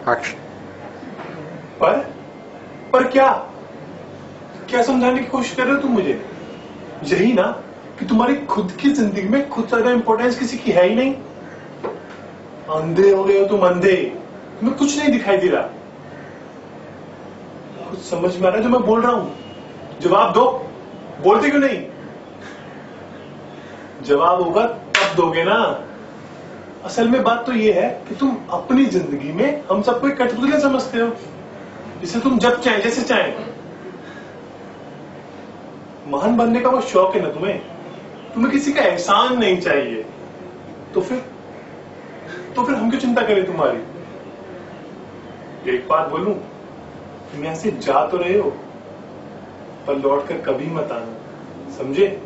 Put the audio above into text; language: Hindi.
एक्शन। पर क्या क्या समझाने की कोशिश कर रहे हो तुम मुझे? यही ना कि तुम्हारी खुद की जिंदगी में खुद ज्यादा इंपॉर्टेंस किसी की है ही नहीं। अंधे हो गए हो तुम, अंधे। तुम्हें कुछ नहीं दिखाई दे रहा। कुछ समझ में आ रहा है जो मैं बोल रहा हूं? जवाब दो। बोलते क्यों नहीं? जवाब होगा तब दोगे ना। असल में बात तो ये है कि तुम अपनी जिंदगी में हम सबको एक कठपुतली समझते हो, जिसे तुम जब चाहे जैसे चाहे। महान बनने का वो शौक है ना तुम्हें, तुम्हें किसी का एहसान नहीं चाहिए। तो फिर हम क्यों चिंता करें तुम्हारी? एक बात बोलूं, तुम यहां से जा तो रहे हो, पर लौट कर कभी मत आना, समझे?